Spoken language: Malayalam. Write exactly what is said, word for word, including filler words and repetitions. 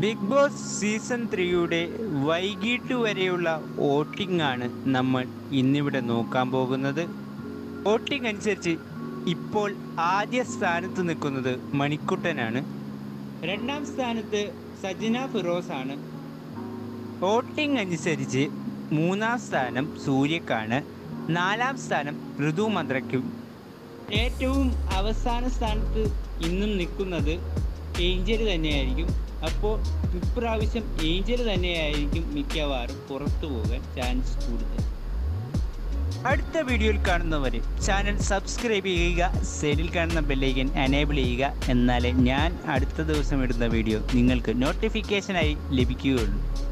ബിഗ് ബോസ് സീസൺ ത്രീയുടെ വൈകിട്ട് വരെയുള്ള വോട്ടിംഗ് ആണ് നമ്മൾ ഇന്നിവിടെ നോക്കാൻ പോകുന്നത്. വോട്ടിംഗ് അനുസരിച്ച് ഇപ്പോൾ ആദ്യ സ്ഥാനത്ത് നിൽക്കുന്നത് മണിക്കുട്ടനാണ്. രണ്ടാം സ്ഥാനത്ത് സജന ഫിറോസ് ആണ്. വോട്ടിംഗ് അനുസരിച്ച് മൂന്നാം സ്ഥാനം സൂര്യക്കാണ്. നാലാം സ്ഥാനം ഋതു മന്ത്രയ്ക്കും. ഏറ്റവും അവസാന സ്ഥാനത്ത് ഇന്നും നിൽക്കുന്നത് ഏഞ്ചൽ തന്നെയായിരിക്കും. അപ്പോൾ ഇപ്രാവശ്യം ഏഞ്ചൽ തന്നെയായിരിക്കും മിക്കവാറും പുറത്തു പോകാൻ ചാൻസ് കൂടുതൽ. അടുത്ത വീഡിയോയിൽ കാണുന്നവരെ ചാനൽ സബ്സ്ക്രൈബ് ചെയ്യുക, സൈഡിൽ കാണുന്ന ബെല്ലൈക്കൻ എനേബിൾ ചെയ്യുക. എന്നാലേ ഞാൻ അടുത്ത ദിവസം ഇടുന്ന വീഡിയോ നിങ്ങൾക്ക് നോട്ടിഫിക്കേഷനായി ലഭിക്കുകയുള്ളൂ.